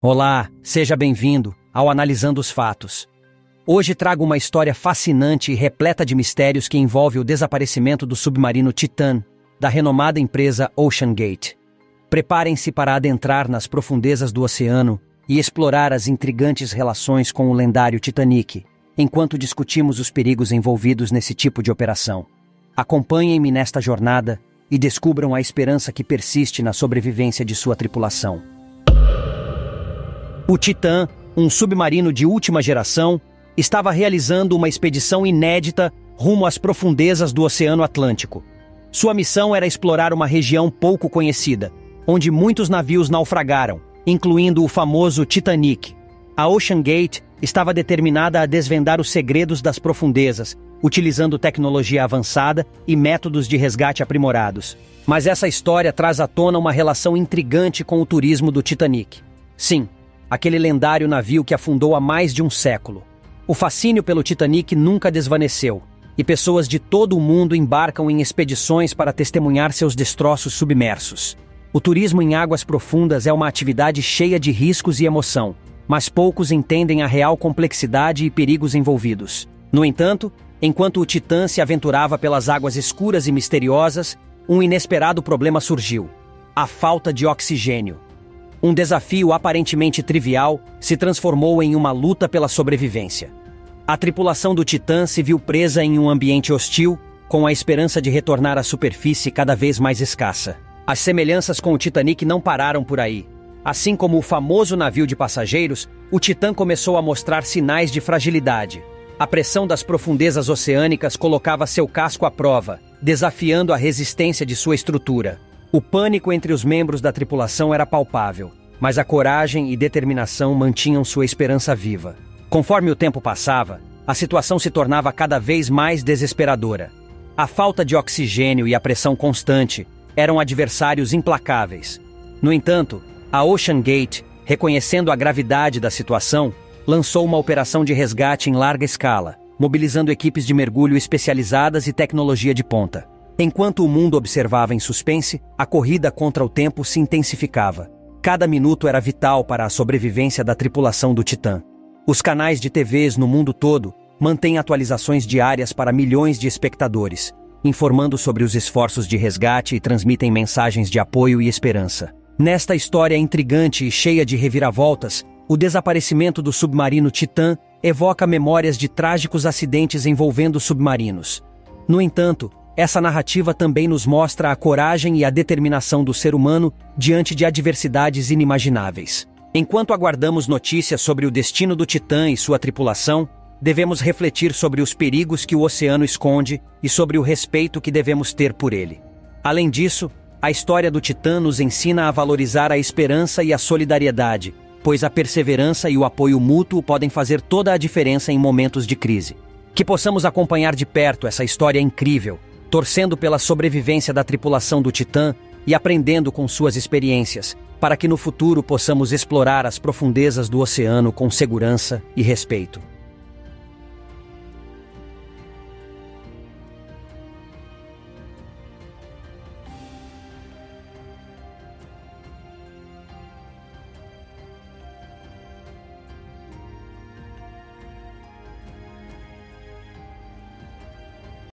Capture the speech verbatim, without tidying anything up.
Olá, seja bem-vindo ao Analisando os Fatos. Hoje trago uma história fascinante e repleta de mistérios que envolve o desaparecimento do submarino Titan, da renomada empresa OceanGate. Preparem-se para adentrar nas profundezas do oceano e explorar as intrigantes relações com o lendário Titanic, enquanto discutimos os perigos envolvidos nesse tipo de operação. Acompanhem-me nesta jornada e descubram a esperança que persiste na sobrevivência de sua tripulação. O Titan, um submarino de última geração, estava realizando uma expedição inédita rumo às profundezas do Oceano Atlântico. Sua missão era explorar uma região pouco conhecida, onde muitos navios naufragaram, incluindo o famoso Titanic. A OceanGate estava determinada a desvendar os segredos das profundezas, utilizando tecnologia avançada e métodos de resgate aprimorados. Mas essa história traz à tona uma relação intrigante com o turismo do Titanic. Sim, aquele lendário navio que afundou há mais de um século. O fascínio pelo Titanic nunca desvaneceu, e pessoas de todo o mundo embarcam em expedições para testemunhar seus destroços submersos. O turismo em águas profundas é uma atividade cheia de riscos e emoção, mas poucos entendem a real complexidade e perigos envolvidos. No entanto, enquanto o Titã se aventurava pelas águas escuras e misteriosas, um inesperado problema surgiu: a falta de oxigênio. Um desafio aparentemente trivial se transformou em uma luta pela sobrevivência. A tripulação do Titã se viu presa em um ambiente hostil, com a esperança de retornar à superfície cada vez mais escassa. As semelhanças com o Titanic não pararam por aí. Assim como o famoso navio de passageiros, o Titã começou a mostrar sinais de fragilidade. A pressão das profundezas oceânicas colocava seu casco à prova, desafiando a resistência de sua estrutura. O pânico entre os membros da tripulação era palpável, mas a coragem e determinação mantinham sua esperança viva. Conforme o tempo passava, a situação se tornava cada vez mais desesperadora. A falta de oxigênio e a pressão constante eram adversários implacáveis. No entanto, a OceanGate, reconhecendo a gravidade da situação, lançou uma operação de resgate em larga escala, mobilizando equipes de mergulho especializadas e tecnologia de ponta. Enquanto o mundo observava em suspense, a corrida contra o tempo se intensificava. Cada minuto era vital para a sobrevivência da tripulação do Titã. Os canais de T Vs no mundo todo mantêm atualizações diárias para milhões de espectadores, informando sobre os esforços de resgate e transmitem mensagens de apoio e esperança. Nesta história intrigante e cheia de reviravoltas, o desaparecimento do submarino Titã evoca memórias de trágicos acidentes envolvendo submarinos. No entanto, essa narrativa também nos mostra a coragem e a determinação do ser humano diante de adversidades inimagináveis. Enquanto aguardamos notícias sobre o destino do Titã e sua tripulação, devemos refletir sobre os perigos que o oceano esconde e sobre o respeito que devemos ter por ele. Além disso, a história do Titã nos ensina a valorizar a esperança e a solidariedade, pois a perseverança e o apoio mútuo podem fazer toda a diferença em momentos de crise. Que possamos acompanhar de perto essa história incrível, torcendo pela sobrevivência da tripulação do Titã e aprendendo com suas experiências, para que no futuro possamos explorar as profundezas do oceano com segurança e respeito.